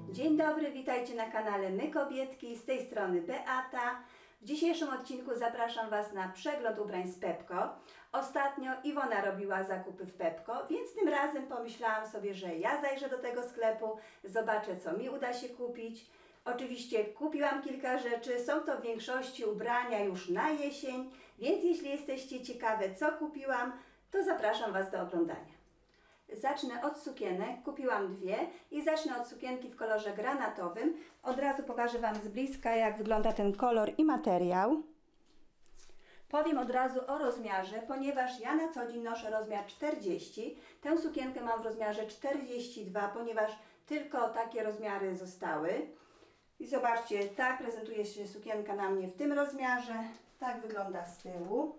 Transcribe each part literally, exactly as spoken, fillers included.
Dzień dobry, witajcie na kanale My Kobietki, z tej strony Beata. W dzisiejszym odcinku zapraszam Was na przegląd ubrań z Pepco. Ostatnio Iwona robiła zakupy w Pepco, więc tym razem pomyślałam sobie, że ja zajrzę do tego sklepu, zobaczę, co mi uda się kupić. Oczywiście kupiłam kilka rzeczy, są to w większości ubrania już na jesień, więc jeśli jesteście ciekawe, co kupiłam, to zapraszam Was do oglądania. Zacznę od sukienek, kupiłam dwie i zacznę od sukienki w kolorze granatowym. Od razu pokażę Wam z bliska, jak wygląda ten kolor i materiał. Powiem od razu o rozmiarze, ponieważ ja na co dzień noszę rozmiar czterdzieści. Tę sukienkę mam w rozmiarze czterdzieści dwa, ponieważ tylko takie rozmiary zostały. I zobaczcie, tak prezentuje się sukienka na mnie w tym rozmiarze. Tak wygląda z tyłu.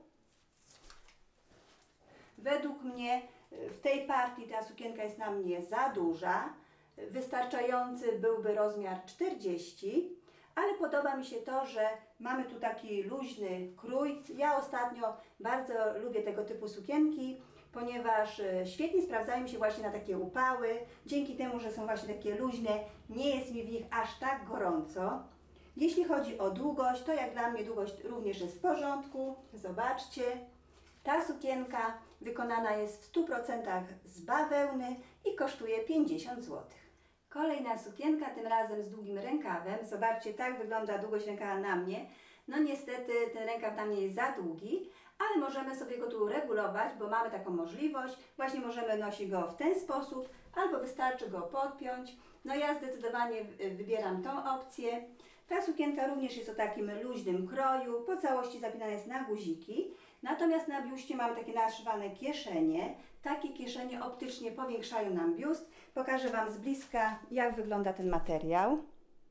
Według mnie w tej partii ta sukienka jest na mnie za duża. Wystarczający byłby rozmiar czterdzieści, ale podoba mi się to, że mamy tu taki luźny krój. Ja ostatnio bardzo lubię tego typu sukienki, ponieważ świetnie sprawdzają się właśnie na takie upały. Dzięki temu, że są właśnie takie luźne, nie jest mi w nich aż tak gorąco. Jeśli chodzi o długość, to jak dla mnie długość również jest w porządku. Zobaczcie. Ta sukienka wykonana jest w stu procentach z bawełny i kosztuje pięćdziesiąt złotych. Kolejna sukienka, tym razem z długim rękawem. Zobaczcie, tak wygląda długość rękawa na mnie. No niestety ten rękaw na mnie jest za długi, ale możemy sobie go tu regulować, bo mamy taką możliwość. Właśnie możemy nosić go w ten sposób, albo wystarczy go podpiąć. No ja zdecydowanie wybieram tą opcję. Ta sukienka również jest o takim luźnym kroju, po całości zapinana jest na guziki. Natomiast na biuście mamy takie naszywane kieszenie. Takie kieszenie optycznie powiększają nam biust. Pokażę Wam z bliska, jak wygląda ten materiał.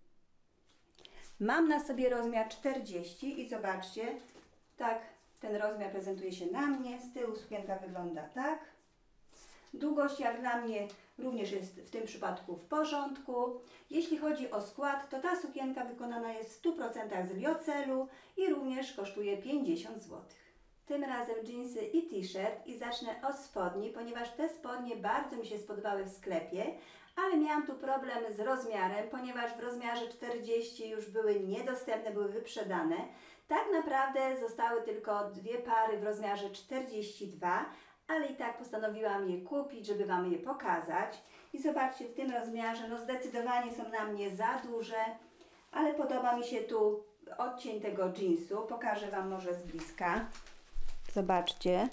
Mam na sobie rozmiar czterdzieści i zobaczcie, tak ten rozmiar prezentuje się na mnie. Z tyłu sukienka wygląda tak. Długość jak dla mnie również jest w tym przypadku w porządku. Jeśli chodzi o skład, to ta sukienka wykonana jest w stu procentach z liocelu i również kosztuje pięćdziesiąt złotych. Tym razem dżinsy i t-shirt i zacznę od spodni, ponieważ te spodnie bardzo mi się spodobały w sklepie, ale miałam tu problem z rozmiarem, ponieważ w rozmiarze czterdzieści już były niedostępne, były wyprzedane. Tak naprawdę zostały tylko dwie pary w rozmiarze czterdzieści dwa, ale i tak postanowiłam je kupić, żeby Wam je pokazać. I zobaczcie, w tym rozmiarze, no zdecydowanie są na mnie za duże, ale podoba mi się tu odcień tego jeansu. Pokażę Wam może z bliska. Zobaczcie.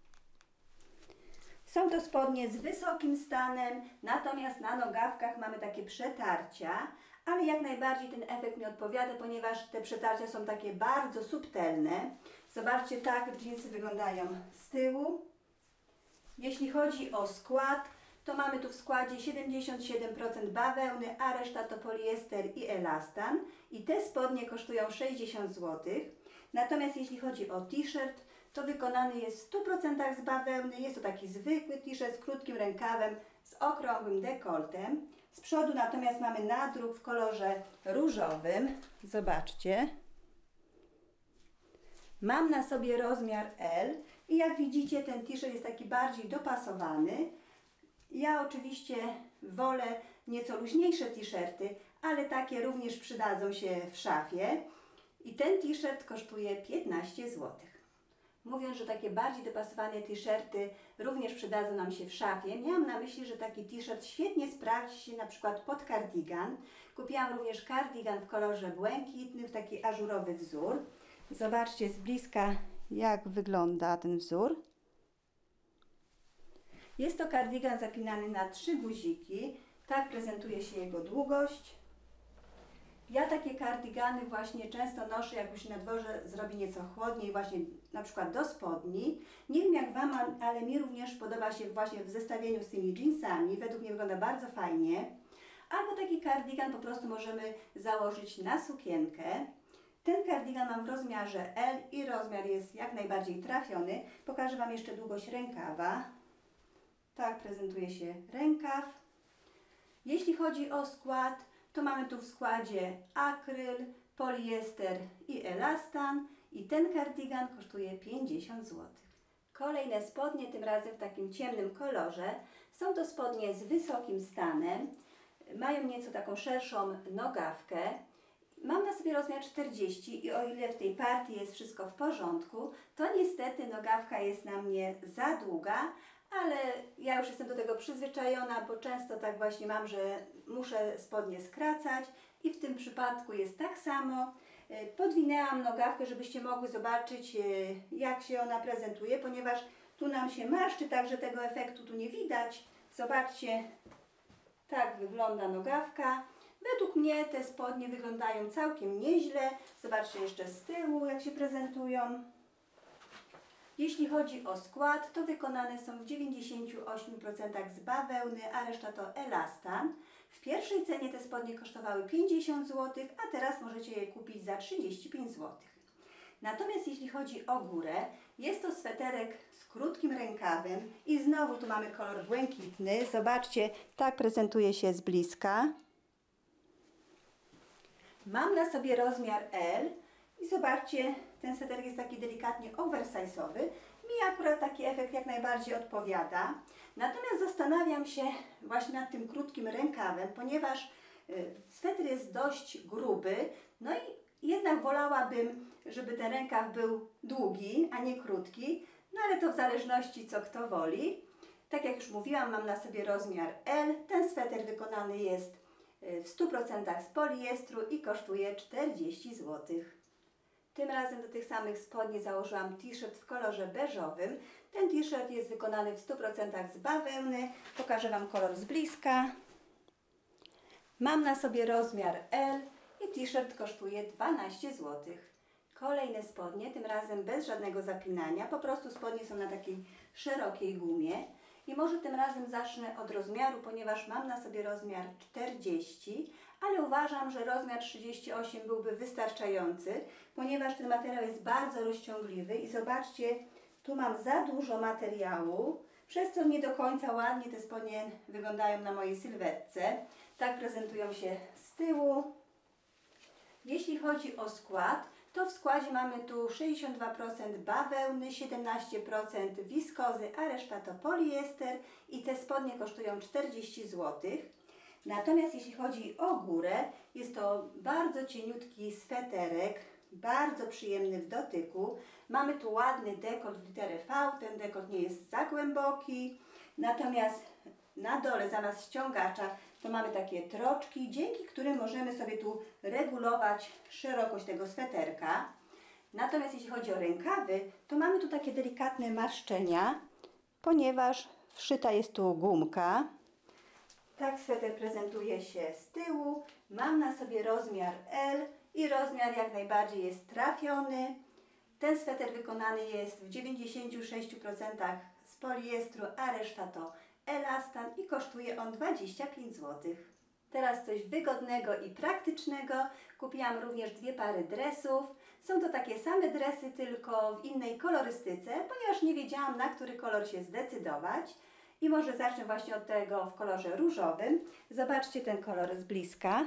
Są to spodnie z wysokim stanem, natomiast na nogawkach mamy takie przetarcia, ale jak najbardziej ten efekt mi odpowiada, ponieważ te przetarcia są takie bardzo subtelne. Zobaczcie, tak dżinsy wyglądają z tyłu. Jeśli chodzi o skład, to mamy tu w składzie siedemdziesiąt siedem procent bawełny, a reszta to poliester i elastan. I te spodnie kosztują sześćdziesiąt złotych. Natomiast jeśli chodzi o t-shirt, to wykonany jest w stu procentach z bawełny. Jest to taki zwykły t-shirt z krótkim rękawem, z okrągłym dekoltem. Z przodu natomiast mamy nadruk w kolorze różowym. Zobaczcie. Mam na sobie rozmiar L i jak widzicie, ten t-shirt jest taki bardziej dopasowany. Ja oczywiście wolę nieco luźniejsze t-shirty, ale takie również przydadzą się w szafie. I ten t-shirt kosztuje piętnaście złotych. Mówiąc, że takie bardziej dopasowane t-shirty również przydadzą nam się w szafie, miałam na myśli, że taki t-shirt świetnie sprawdzi się na przykład pod kardigan. Kupiłam również kardigan w kolorze błękitnym, w taki ażurowy wzór. Zobaczcie z bliska, jak wygląda ten wzór. Jest to kardigan zapinany na trzy guziki. Tak prezentuje się jego długość. Ja takie kardigany właśnie często noszę, jak już na dworze zrobi nieco chłodniej, właśnie na przykład do spodni. Nie wiem jak Wam, ale mi również podoba się właśnie w zestawieniu z tymi jeansami. Według mnie wygląda bardzo fajnie. Albo taki kardigan po prostu możemy założyć na sukienkę. Ten kardigan mam w rozmiarze L i rozmiar jest jak najbardziej trafiony. Pokażę Wam jeszcze długość rękawa. Tak prezentuje się rękaw. Jeśli chodzi o skład, to mamy tu w składzie akryl, poliester i elastan i ten kardigan kosztuje pięćdziesiąt złotych. Kolejne spodnie, tym razem w takim ciemnym kolorze. Są to spodnie z wysokim stanem. mają nieco taką szerszą nogawkę. Mam na sobie rozmiar czterdzieści i o ile w tej partii jest wszystko w porządku, to niestety nogawka jest na mnie za długa, ale ja już jestem do tego przyzwyczajona, bo często tak właśnie mam, że muszę spodnie skracać i w tym przypadku jest tak samo. Podwinęłam nogawkę, żebyście mogły zobaczyć, jak się ona prezentuje, ponieważ tu nam się marszczy, także tego efektu tu nie widać. Zobaczcie, tak wygląda nogawka. Według mnie te spodnie wyglądają całkiem nieźle. Zobaczcie jeszcze z tyłu, jak się prezentują. Jeśli chodzi o skład, to wykonane są w dziewięćdziesięciu ośmiu procentach z bawełny, a reszta to elastan. W pierwszej cenie te spodnie kosztowały pięćdziesiąt złotych, a teraz możecie je kupić za trzydzieści pięć złotych. Natomiast jeśli chodzi o górę, jest to sweterek z krótkim rękawem i znowu tu mamy kolor błękitny. Zobaczcie, tak prezentuje się z bliska. Mam na sobie rozmiar L i zobaczcie, ten sweterek jest taki delikatnie oversize'owy. Mi akurat taki efekt jak najbardziej odpowiada. Natomiast zastanawiam się właśnie nad tym krótkim rękawem, ponieważ sweter jest dość gruby, no i jednak wolałabym, żeby ten rękaw był długi, a nie krótki, no ale to w zależności co kto woli. Tak jak już mówiłam, mam na sobie rozmiar L. Ten sweter wykonany jest w stu procentach z poliestru i kosztuje czterdzieści złotych. Tym razem do tych samych spodni założyłam t-shirt w kolorze beżowym. Ten t-shirt jest wykonany w stu procentach z bawełny. Pokażę Wam kolor z bliska. Mam na sobie rozmiar L i t-shirt kosztuje dwanaście złotych. Kolejne spodnie, tym razem bez żadnego zapinania, po prostu spodnie są na takiej szerokiej gumie. I może tym razem zacznę od rozmiaru, ponieważ mam na sobie rozmiar czterdzieści, ale uważam, że rozmiar trzydzieści osiem byłby wystarczający, ponieważ ten materiał jest bardzo rozciągliwy i zobaczcie, tu mam za dużo materiału, przez co nie do końca ładnie te spodnie wyglądają na mojej sylwetce. Tak prezentują się z tyłu. Jeśli chodzi o skład, to w składzie mamy tu sześćdziesiąt dwa procent bawełny, siedemnaście procent wiskozy, a reszta to poliester i te spodnie kosztują czterdzieści złotych. Natomiast jeśli chodzi o górę, jest to bardzo cieniutki sweterek, bardzo przyjemny w dotyku. Mamy tu ładny dekolt w literę V, ten dekolt nie jest za głęboki, natomiast na dole zamiast ściągacza to mamy takie troczki, dzięki którym możemy sobie tu regulować szerokość tego sweterka. Natomiast jeśli chodzi o rękawy, to mamy tu takie delikatne marszczenia, ponieważ wszyta jest tu gumka. Tak sweter prezentuje się z tyłu. Mam na sobie rozmiar L i rozmiar jak najbardziej jest trafiony. Ten sweter wykonany jest w dziewięćdziesięciu sześciu procentach z poliestru, a reszta to elastan i kosztuje on dwadzieścia pięć złotych. Teraz coś wygodnego i praktycznego. Kupiłam również dwie pary dresów. Są to takie same dresy, tylko w innej kolorystyce, ponieważ nie wiedziałam, na który kolor się zdecydować. I może zacznę właśnie od tego w kolorze różowym. Zobaczcie ten kolor z bliska.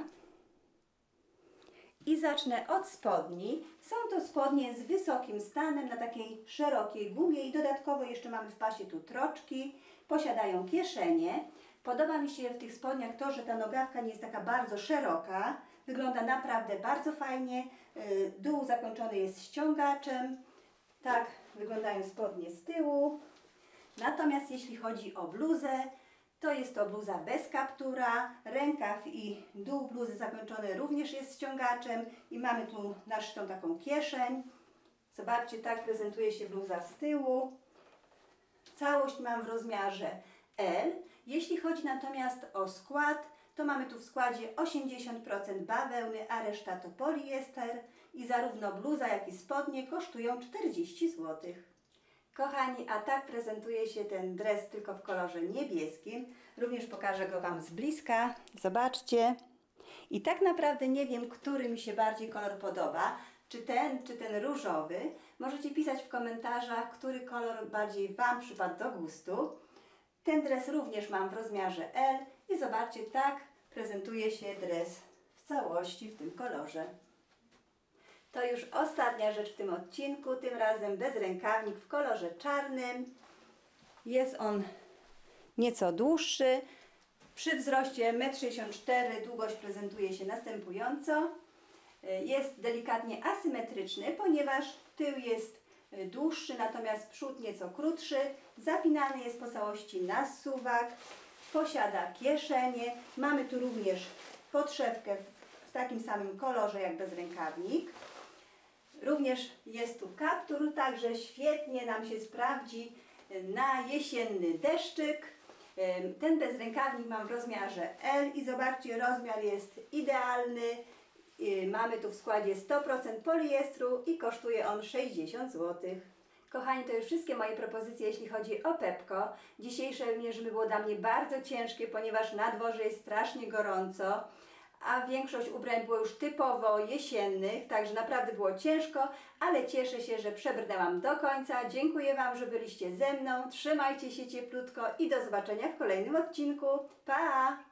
I zacznę od spodni. Są to spodnie z wysokim stanem na takiej szerokiej gumie i dodatkowo jeszcze mamy w pasie tu troczki. Posiadają kieszenie. Podoba mi się w tych spodniach to, że ta nogawka nie jest taka bardzo szeroka. Wygląda naprawdę bardzo fajnie. Dół zakończony jest ściągaczem. Tak wyglądają spodnie z tyłu. Natomiast jeśli chodzi o bluzę, to jest to bluza bez kaptura. Rękaw i dół bluzy zakończony również jest ściągaczem. I mamy tu naszą taką kieszeń. Zobaczcie, tak prezentuje się bluza z tyłu. Całość mam w rozmiarze L. Jeśli chodzi natomiast o skład, to mamy tu w składzie osiemdziesiąt procent bawełny, a reszta to poliester i zarówno bluza, jak i spodnie kosztują czterdzieści złotych. Kochani, a tak prezentuje się ten dres tylko w kolorze niebieskim. Również pokażę go Wam z bliska. Zobaczcie. I tak naprawdę nie wiem, który mi się bardziej kolor podoba. Czy ten, czy ten różowy. Możecie pisać w komentarzach, który kolor bardziej Wam przypadł do gustu. Ten dres również mam w rozmiarze L i zobaczcie, tak prezentuje się dres w całości w tym kolorze. To już ostatnia rzecz w tym odcinku, tym razem bezrękawnik w kolorze czarnym. Jest on nieco dłuższy. Przy wzroście jeden przecinek sześćdziesiąt cztery m długość prezentuje się następująco. Jest delikatnie asymetryczny, ponieważ tył jest dłuższy, natomiast przód nieco krótszy. Zapinany jest po całości na suwak. Posiada kieszenie. Mamy tu również podszewkę w takim samym kolorze jak bezrękawnik. Również jest tu kaptur, także świetnie nam się sprawdzi na jesienny deszczyk. Ten bezrękawnik mam w rozmiarze L i zobaczcie, rozmiar jest idealny. Mamy tu w składzie sto procent poliestru i kosztuje on sześćdziesiąt złotych. Kochani, to już wszystkie moje propozycje, jeśli chodzi o Pepco. Dzisiejsze mierzymy było dla mnie bardzo ciężkie, ponieważ na dworze jest strasznie gorąco, a większość ubrań było już typowo jesiennych, także naprawdę było ciężko, ale cieszę się, że przebrnęłam do końca. Dziękuję Wam, że byliście ze mną. Trzymajcie się cieplutko i do zobaczenia w kolejnym odcinku. Pa!